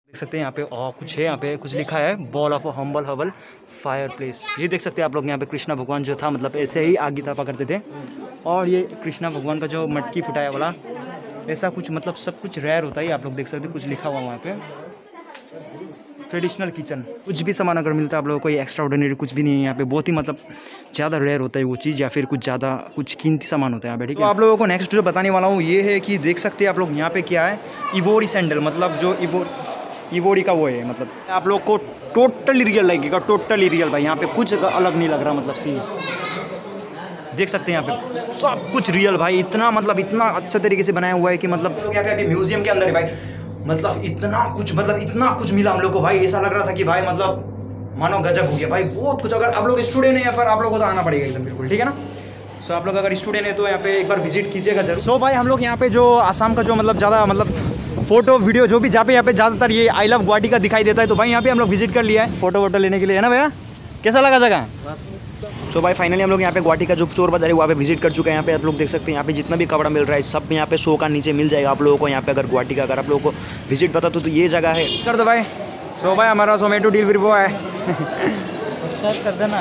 देख सकते हैं यहाँ पे और कुछ है, यहाँ पे कुछ लिखा है ball of humble Hubble fire place. ये देख सकते हैं आप लोग, यहाँ पे कृष्णा भगवान जो था मतलब ऐसे ही आग तापा करते थे। और ये कृष्णा भगवान का जो मटकी फुटाया वाला ऐसा कुछ मतलब सब कुछ रेयर होता है। आप लोग देख सकते हैं कुछ लिखा हुआ वहाँ पे ट्रेडिशनल किचन। कुछ भी सामान अगर मिलता है आप लोगों को, ये एक्स्ट्रा ऑर्डिनरी कुछ भी नहीं है यहाँ पे, बहुत ही मतलब ज़्यादा रेयर होता है वो चीज़, या फिर कुछ ज़्यादा कुछ कीमती सामान होता है यहाँ पे। ठीक है, तो आप लोगों को नेक्स्ट जो बताने वाला हूँ ये है कि देख सकते हैं आप लोग यहाँ पे क्या है, इवोरी सैंडल, मतलब जो इवोरी का वो है, मतलब आप लोग को टोटली रियल लगेगा, टोटली रियल भाई। यहाँ पे कुछ अलग नहीं लग रहा, मतलब सी देख सकते हैं यहाँ पे सब कुछ रियल भाई। इतना मतलब इतना अच्छे तरीके से बनाया हुआ है कि मतलब यहाँ पे अभी म्यूजियम के अंदर है भाई, मतलब इतना कुछ मिला हम लोग को भाई। ऐसा लग रहा था कि भाई मतलब मानो गजब हो गया भाई, बहुत कुछ। अगर आप लोग स्टूडेंट हैं या फिर आप लोगों को तो आना पड़ेगा एकदम बिल्कुल, ठीक है ना। सो आप लोग अगर स्टूडेंट है तो यहाँ पे एक बार विजिट कीजिएगा जरूर। सो भाई हम लोग यहाँ पे जो आसाम का जो मतलब ज़्यादा मतलब फोटो वीडियो जो भी जहाँ पे यहाँ पे ज़्यादातर ये आई लव गुवाहाटी का दिखाई देता है, तो भाई यहाँ पे हम लोग विजिट कर लिया है फोटो वोटो लेने के लिए, है ना भैया। कैसा लगा जगह? सो भाई फाइनली हम लोग यहाँ पे गुवाहाटी का जो चोर बाजार है वहाँ पे विजिट कर चुके हैं। यहाँ पे आप लोग देख सकते हैं यहाँ पे जितना भी कपड़ा मिल रहा है सब यहाँ पे 100 का नीचे मिल जाएगा आप लोगों को। यहाँ पे अगर गुवाहाटी का अगर आप लोगों को विजिट पता तो ये जगह है। कर दो भाई। सो भाई हमारा जोमेटो डिलीवरी वो है कर देना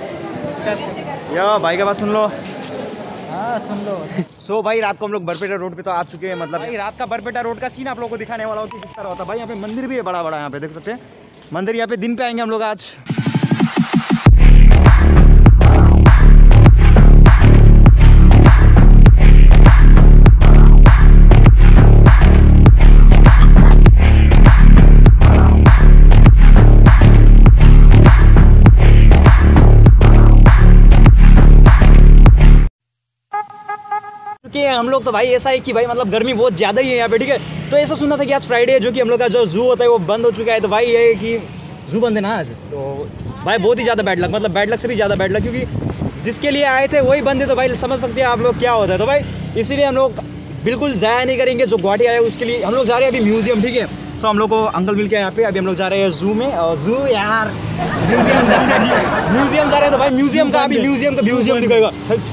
या भाई के पास सुन लो। हाँ सुन लो। सो भाई रात को हम लोग बरपेटा रोड पे तो आ चुके हैं, मतलब भाई रात का बरपेटा रोड का सीन आप लोगों को दिखाने वाला हो कि किस तरह होता है भाई। यहाँ पे मंदिर भी है बड़ा बड़ा, यहाँ पे देख सकते हैं मंदिर। यहाँ पे दिन पे आएंगे हम लोग आज। हम लोग तो भाई ऐसा है कि भाई मतलब गर्मी बहुत ज़्यादा ही है यहाँ पे, ठीक है। तो ऐसा सुना था कि आज फ्राइडे है, जो कि हम लोग का जो जू होता है वो बंद हो चुका है। तो भाई ये है कि जू बंद है ना आज, तो भाई बहुत ही ज़्यादा बैड लक, मतलब बैड लक से भी ज़्यादा बैड लक, क्योंकि जिसके लिए आए थे वही बंद है। तो भाई समझ सकते हैं आप लोग क्या होता है। तो भाई इसीलिए हम लोग बिल्कुल ज़ाया नहीं करेंगे, जो गुवाहाटी आए उसके लिए हम लोग जा रहे हैं अभी म्यूजियम, ठीक है। सो हम लोग को अंकल मिल के यहाँ पे अभी हम लोग जा रहे हैं जू में, और जू यार म्यूजियम जा रहे हैं। तो भाई म्यूजियम का म्यूजियम दिखेगा,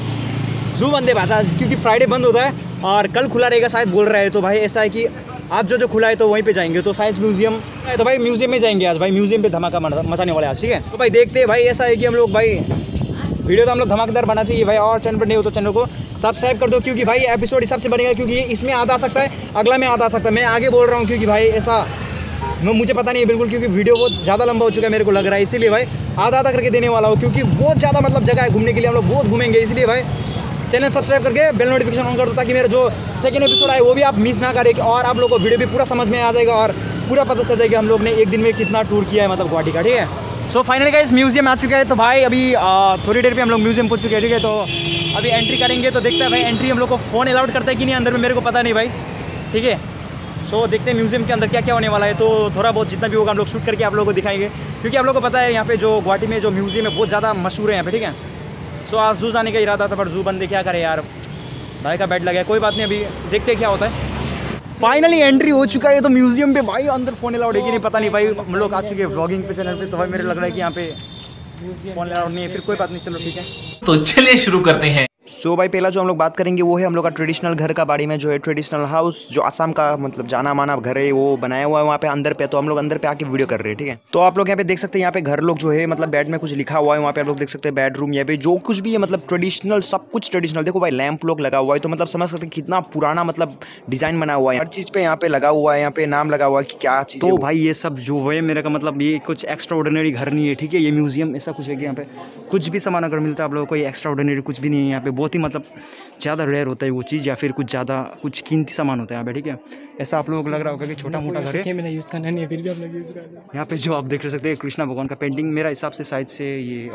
जू बंद है भाषा, क्योंकि फ्राइडे बंद होता है और कल खुला रहेगा शायद बोल रहे हैं। तो भाई ऐसा है कि आज जो खुला है तो वहीं पे जाएंगे, तो साइंस म्यूजियम है तो भाई म्यूजियम में जाएंगे आज। भाई म्यूजियम पे धमाका मचाने वाले आज, ठीक है। तो भाई देखते हैं भाई, ऐसा है कि हम लोग भाई वीडियो तो हम लोग धमाकेदार बनाते हैं भाई। और चैनल पर नहीं हो तो चैनल को सब्सक्राइब कर दो, क्योंकि भाई एपिसोड हिसाब से बनेगा, क्योंकि इसमें आधा आ सकता है, अगला में आधा आ सकता है। मैं आगे बोल रहा हूँ क्योंकि भाई ऐसा मुझे पता नहीं है बिल्कुल, क्योंकि वीडियो बहुत ज़्यादा लंबा हो चुका है मेरे को लग रहा है, इसीलिए भाई आधा आधा करके देने वाला हूँ, क्योंकि बहुत ज़्यादा मतलब जगह है घूमने के लिए, हम लोग बहुत घूमेंगे। इसलिए भाई चैनल सब्सक्राइब करके बेल नोटिफिकेशन ऑन कर दो, ताकि मेरा जो सेकंड एपिसोड आए वो भी आप मिस ना करें, और आप लोग को वीडियो भी पूरा समझ में आ जाएगा और पूरा पता चल जाएगा हम लोग ने एक दिन में कितना टूर किया है मतलब गुवाहाटी का, ठीक है। सो फाइनली गाइस म्यूजियम आ चुका है। तो भाई अभी थोड़ी देर पे हम लोग म्यूजियम पहुंच चुके हैं, ठीक है। तो अभी एंट्री करेंगे, तो देखते हैं भाई एंट्री हम लोग को फ़ोन अलाउड करता है कि नहीं अंदर में, मेरे को पता नहीं भाई, ठीक है। सो देखते हैं म्यूजियम के अंदर क्या क्या होने वाला है। तो थोड़ा बहुत जितना भी होगा हम लोग शूट करके आप लोगों को दिखाएंगे, क्योंकि आप लोगों को पता है यहाँ पे जो गुवाहाटी में जो म्यूजियम है बहुत ज़्यादा मशहूर है यहाँ पे, ठीक है। सो आज जू जाने का इरादा था, पर जू बंद है, क्या करें यार, भाई का बैड लगा है, कोई बात नहीं, अभी देखते हैं क्या होता है। फाइनली एंट्री हो चुका है तो म्यूजियम पे भाई, अंदर फोन अलाउड है कि नहीं पता नहीं भाई। हम लोग आ चुके हैं व्लॉगिंग पे चैनल पे, तो भाई मेरे लग रहा है कि यहाँ पे फोन अलाउड नहीं है, फिर कोई बात नहीं, चलो ठीक है। तो चलिए शुरू करते हैं। सो भाई पहला जो हम लोग बात करेंगे वो है हम लोग का ट्रेडिशनल घर का बारे में, जो है ट्रेडिशनल हाउस, जो आसाम का मतलब जाना माना घर है वो बनाया हुआ है वहाँ पे अंदर पे। तो हम लोग अंदर पे आके वीडियो कर रहे हैं, ठीक है। तो आप लोग यहाँ पे देख सकते हैं, यहाँ पे घर लोग जो है मतलब बेड में कुछ लिखा हुआ है, वहाँ पे आप लोग देख सकते हैं बेडरूम, यहाँ पे जो कुछ भी है मतलब ट्रेडिशनल, सब कुछ ट्रेडिशनल। देखो भाई लैंप लोग लगा हुआ है, तो मतलब समझ सकते हैं कितना पुराना मतलब डिजाइन बना हुआ है, हर चीज़ पे यहाँ पे लगा हुआ है, यहाँ पे नाम लगा हुआ है कि क्या चीज़। तो भाई ये सब जो है मेरे का मतलब ये कुछ एक्स्ट्रा ऑर्डिनरी घर नहीं है, ठीक है। ये म्यूजियम ऐसा कुछ है कि यहाँ पे कुछ भी सामान अगर मिलता है आप लोगों को, ये एक्स्ट्रा ऑर्डिनरी कुछ भी नहीं है यहाँ पे, बहुत ही मतलब ज़्यादा रेयर होता है वो चीज़, या फिर कुछ ज़्यादा कुछ कीमती सामान होता है यहाँ पे, ठीक है। ऐसा आप लोगों को लग रहा होगा कि छोटा मोटा घर है, मैंने यूज़ करना नहीं है, फिर भी आप लोग यूज़ कर रहे हैं। यहाँ पे जो आप देख सकते हैं कृष्णा भगवान का पेंटिंग, मेरा हिसाब से शायद से ये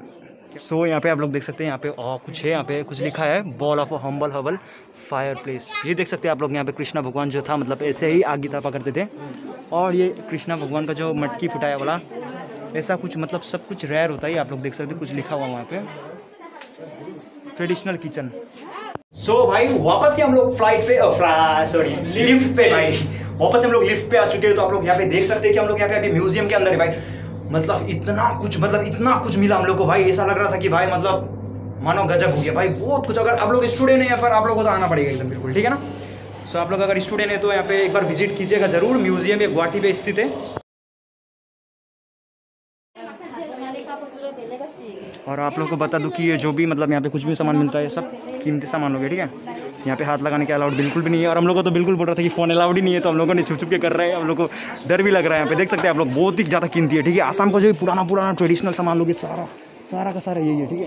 सो यहाँ पे आप लोग देख सकते हैं यहाँ पे कुछ है, यहाँ पे कुछ लिखा है ball of humble Hubble fire place. ये देख सकते हैं आप लोग, यहाँ पे कृष्णा भगवान जो था मतलब ऐसे ही आग तापा करते थे। और ये कृष्णा भगवान का जो मटकी फुटाया वाला ऐसा कुछ मतलब सब कुछ रेयर होता है। आप लोग देख सकते हैं कुछ लिखा हुआ वहाँ पे ट्रेडिशनल किचन। सो भाई वापस से हम लोग फ्लाइट पे लिफ्ट पे भाई वापस से हम लोग लिफ्ट पे आ चुके हैं। तो आप लोग यहाँ पे देख सकते हैं कि हम लोग यहाँ पे अभी म्यूजियम के अंदर है भाई। मतलब इतना कुछ मिला हम लोग को भाई, ऐसा लग रहा था कि भाई मतलब मानो गजब हो गया भाई, बहुत कुछ। अगर आप लोग स्टूडेंट हैं या फिर आप लोगों को तो आना पड़ेगा एकदम बिल्कुल, ठीक है ना। सो आप लोग अगर स्टूडेंट है तो यहाँ पे एक बार विजिट कीजिएगा जरूर। म्यूजियम ये गुवाहाटी पे स्थित है। और आप लोग को बता दूं कि ये जो भी मतलब यहाँ पे कुछ भी सामान मिलता है सब कीमती सामान हो गया, ठीक है। यहाँ पे हाथ लगाने के अलाउड बिल्कुल भी नहीं है। और हम लोग को तो बिल्कुल बोल रहा था कि फ़ोन अलाउड ही नहीं है, तो हम लोगों ने छुप छुप के कर रहे हैं। हम लोग को डर भी लग रहा है। यहाँ पे देख सकते हैं आप लोग, बहुत ही ज़्यादा कीमती है, ठीक है। आसाम का जो पुराना ट्रेडिशनल सामान लोग सारा का सारा यही है, ठीक है।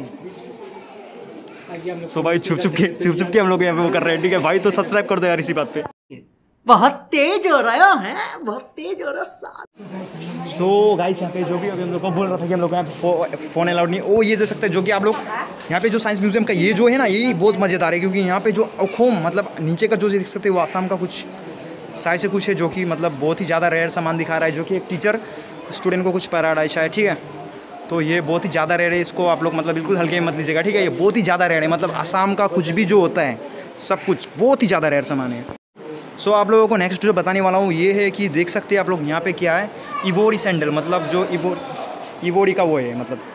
सो भाई छुप छुप के हम लोग यहाँ पे वो कर रहे हैं, ठीक है भाई। तो सब्सक्राइब कर दो यार इसी बात पे। बहुत तेज हो रहा है, बहुत तेज हो रहा है। सो गाइस यहाँ पे जो भी अभी हम लोग को बोल रहा था कि हम लोग यहाँ पे फ़ोन अलाउड नहीं, वो ये दे सकते हैं जो कि आप लोग यहाँ पे जो साइंस म्यूजियम का ये जो है ना, ये बहुत मज़ेदार है। क्योंकि यहाँ पे जो अखोम मतलब नीचे का जो देख सकते हैं वो आसाम का कुछ साइज से कुछ है, जो कि मतलब बहुत ही ज़्यादा रेयर सामान दिखा रहा है, जो कि एक टीचर स्टूडेंट को कुछ पढ़ा रहा है शायद, ठीक है। तो ये बहुत ही ज़्यादा रेयर है, इसको आप लोग मतलब बिल्कुल हल्के में मत लीजिएगा, ठीक है। ये बहुत ही ज़्यादा रेयर है, मतलब आसाम का कुछ भी जो होता है सब कुछ बहुत ही ज़्यादा रेयर सामान है। सो आप लोगों को नेक्स्ट जो बताने वाला हूँ ये है कि देख सकते हैं आप लोग यहाँ पे क्या है, इवोरी सैंडल, मतलब जो इवोरी का वो है मतलब।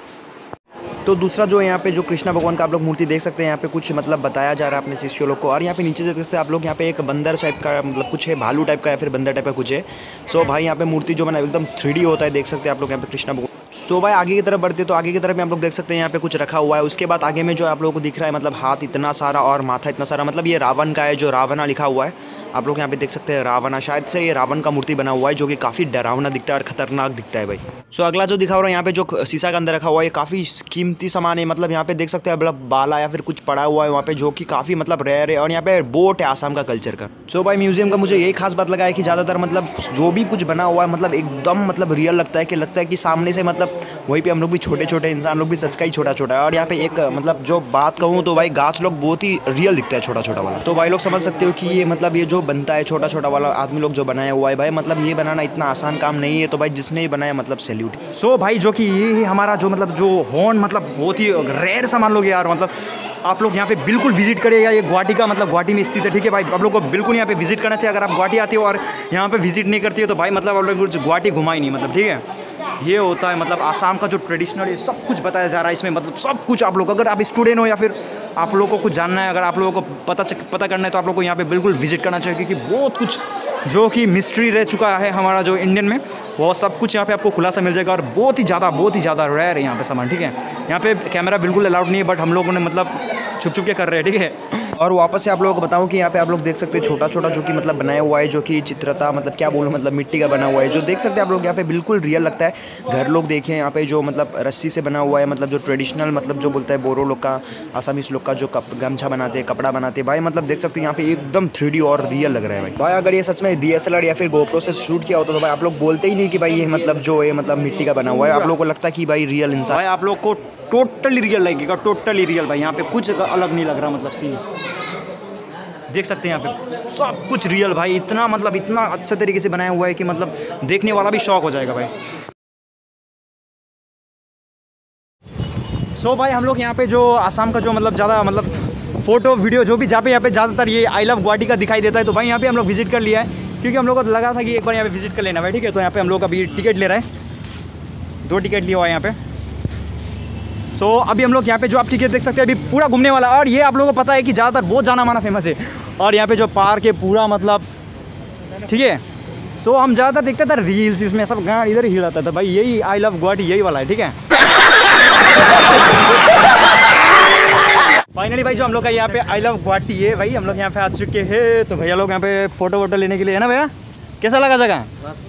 तो दूसरा जो यहाँ पे जो कृष्णा भगवान का आप लोग मूर्ति देख सकते हैं, यहाँ पे कुछ मतलब बताया जा रहा है अपने शिष्यों लोग को। और यहाँ पे नीचे देख सकते हैं आप लोग, यहाँ पे एक बंदर टाइप का मतलब कुछ है, भालू टाइप का या फिर बंदर टाइप का कुछ है। सो भाई यहाँ पे मूर्ति जो बना एकदम 3D होता है, देख सकते हैं आप लोग यहाँ पे कृष्णा भगवान। सो भाई आगे की तरफ बढ़ते तो आगे की तरफ में आप लोग देख सकते हैं यहाँ पे कुछ रखा हुआ है। उसके बाद आगे में जो आप लोगों को दिख रहा है मतलब हाथ इतना सारा और माथा इतना सारा, मतलब ये रावण का है, जो रावणा लिखा हुआ है आप लोग यहाँ पे देख सकते हैं। रावणा शायद से ये रावण का मूर्ति बना हुआ है, जो कि काफ़ी डरावना दिखता है और खतरनाक दिखता है भाई। सो अगला जो दिखा रहा है यहाँ पे जो शीशा के अंदर रखा हुआ है, काफ़ी कीमती सामान है। मतलब यहाँ पे देख सकते हैं मतलब बाला या फिर कुछ पड़ा हुआ है वहाँ पे, जो कि काफ़ी मतलब रेयर है। और यहाँ पे बोट है आसाम का कल्चर का। सो भाई म्यूजियम का मुझे यही खास बात लगा है कि ज़्यादातर मतलब जो भी कुछ बना हुआ है मतलब एकदम मतलब रियल लगता है कि सामने से मतलब वहीं पे हम लोग भी छोटे इंसान लोग भी सच का ही छोटा है। और यहाँ पे एक मतलब जो बात कहूँ तो भाई गाछ लोग बहुत ही रियल दिखता है, छोटा वाला। तो भाई लोग समझ सकते हो कि ये मतलब ये जो बनता है छोटा वाला आदमी लोग जो बनाया हुआ है भाई, मतलब ये बनाना इतना आसान काम नहीं है। तो भाई जिसने ये बनाया मतलब सैल्यूट। सो भाई जो कि ये है हमारा जो मतलब जो हॉर्न, मतलब बहुत ही रेयर सामान लोग यार। मतलब आप लोग यहाँ पे बिल्कुल विजिट करिएगा। ये गुवाहाटी का मतलब गुवाहाटी में स्थित है, ठीक है भाई। आप लोग को बिल्कुल यहाँ पे विजिट करना चाहिए। अगर आप गुवाहाटी आते हो और यहाँ पे विजिट नहीं करती हो तो भाई मतलब आप लोग गुवाहाटी घुमा ही नहीं, मतलब ठीक है। ये होता है मतलब आसाम का जो ट्रेडिशनल है, सब कुछ बताया जा रहा है इसमें। मतलब सब कुछ आप लोग, अगर आप स्टूडेंट हो या फिर आप लोगों को कुछ जानना है, अगर आप लोगों को पता करना है तो आप लोग को यहाँ पे बिल्कुल विजिट करना चाहिए। क्योंकि बहुत कुछ जो कि मिस्ट्री रह चुका है हमारा जो इंडियन में, वो सब कुछ यहाँ पे आपको खुलासा मिल जाएगा। और बहुत ही ज़्यादा रेयर है यहाँ पे सामान, ठीक है। यहाँ पे कैमरा बिल्कुल अलाउड नहीं है, बट हम लोगों ने मतलब छुप के कर रहे हैं, ठीक है। और वापस से आप लोगों को बताऊं कि यहाँ पे आप लोग देख सकते हैं छोटा जो कि मतलब बनाया हुआ है, जो कि चित्रता मतलब क्या बोलूँ, मतलब मिट्टी का बना हुआ है, जो देख सकते हैं आप लोग यहाँ पे बिल्कुल रियल लगता है। घर लोग देखें यहाँ पे जो मतलब रस्सी से बना हुआ है, मतलब जो ट्रेडिशनल मतलब जो बोलता है बोरो लोग का, आसामीस लोग का जो गमछा बनाते हैं, कपड़ा बनाते हैं भाई, मतलब देख सकते हैं यहाँ पे एकदम 3D और रियल लग रहा है भाई। अगर ये सच में DSLR या फिर GoPro से शूट किया होता तो भाई आप लोग बोलते ही नहीं कि भाई ये मतलब जो है मतलब मिट्टी का बना हुआ है। आप लोग को लगता है कि भाई रियल इंसान भाई, आप लोग को टोटली रियल लगेगा, टोटली रियल भाई। यहाँ पे कुछ अलग नहीं लग रहा, मतलब सीन देख सकते हैं यहाँ पे सब कुछ रियल भाई। इतना मतलब इतना अच्छे तरीके से बनाया हुआ है कि मतलब देखने वाला भी शौक हो जाएगा भाई। सो भाई हम लोग यहाँ पे जो आसाम का जो मतलब ज़्यादा मतलब फ़ोटो वीडियो जो भी जहाँ पे यहाँ पे ज़्यादातर ये आई लव गुवाहाटी का दिखाई देता है, तो भाई यहाँ पे हम लोग विजिट कर लिया है। क्योंकि हम लोग को लगा था कि एक बार यहाँ पे विजिट कर लेना भाई, ठीक है। तो यहाँ पे हम लोग अभी टिकट ले रहे हैं, 2 टिकट लिया हुआ है यहाँ पे। सो अभी हम लोग यहाँ पे जो आप टिकट देख सकते हैं अभी पूरा घूमने वाला। और ये आप लोगों को पता है कि ज़्यादातर बहुत जाना माना फेमस है। और यहाँ पे जो पार्क है पूरा मतलब ठीक है। सो हम ज़्यादातर देखते थे रील्स, इसमें सब गाड़ी इधर ही हिलाता था भाई। यही आई लव गुवाहाटी यही वाला है, ठीक है। फाइनली भाई जो हम लोग का यहाँ पे आई लव गुवाहाटी है भाई, हम लोग यहाँ पे आ चुके हैं। तो भैया लोग यहाँ पे फोटो लेने के लिए है ना भैया, कैसा लगा जगह?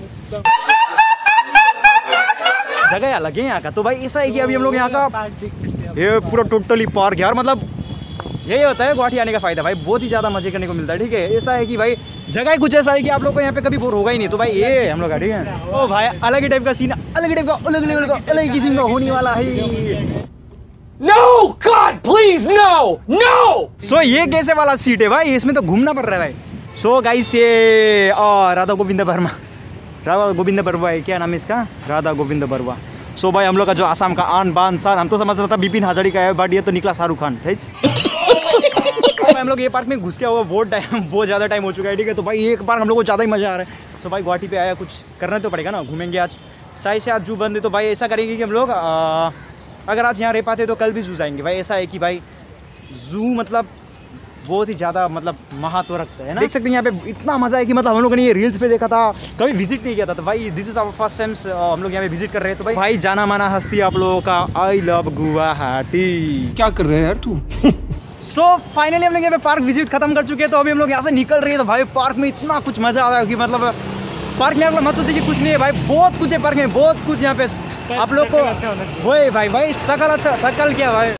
जगह अलग है यहाँ का। तो भाई ऐसा है कि अभी हम लोग यहाँ का ये पूरा टोटली पार्क यार, मतलब यही होता है गुवाहाटी आने का फ़ायदा भाई, बहुत ही ज़्यादा मजे करने को मिलता है, ठीक है। ऐसा है कि भाई जगह ही कुछ ऐसा है कि आप लोग को यहाँ पे कभी बोर होगा ही नहीं। तो भाई ये हम लोग का ठीक है। ओ भाई अलग ही टाइप का सीन, अलग ही टाइप का अलग लेवल का अलग किस्म का होने वाला है। No, God, please, no, no! सो ये कैसे वाला सीट है भाई, इसमें तो घूमना पड़ रहा है भाई। सो गाइस ये राधा गोविंद बरुआ है, क्या नाम है इसका? राधा गोविंद बरुआ। सो भाई हम लोग का जो आसाम का आन बान शान, हम तो समझ रहा था बिपिन हाजारी का है, बट ये तो निकला शाहरुख खान है। हम लोग ये पार्क में घुस के हुआ बहुत ज़्यादा टाइम हो चुका है, ठीक है। तो भाई एक बार हम लोग को ज़्यादा ही मज़ा आ रहा है। सो भाई गुवाहाटी पे आया, कुछ करना तो पड़ेगा ना, घूमेंगे आज। शायद से आज जू बंद है, तो भाई ऐसा करेंगे कि हम लोग अगर आज यहाँ रह पाते तो कल भी जू जाएंगे भाई। ऐसा है कि भाई जू मतलब बहुत ही ज़्यादा मतलब महत्व रखता है ना। देख सकते हैं यहाँ पे इतना मजा है कि मतलब हम लोगों ने ये रील्स पे देखा था, कभी विजिट नहीं किया था। तो भाई this is our first time हम लोग यहाँ पे विजिट कर रहे हैं। तो भाई जाना माना हस्ती आप लोगों का आई लव गुवाहाटी। क्या कर रहे हैं यार तू? सो फाइनली हम लोग यहाँ पे पार्क विजिट खत्म कर चुके हैं। तो अभी हम लोग यहाँ से निकल रहे हैं। तो भाई पार्क में इतना कुछ मजा आ रहा है कि मतलब पार्क में आप लोग मत सोचिए कि कुछ नहीं है भाई, बहुत कुछ है पार्क में, बहुत कुछ यहाँ पे आप लोग को। वही भाई शकल अच्छा, शकल क्या भाई।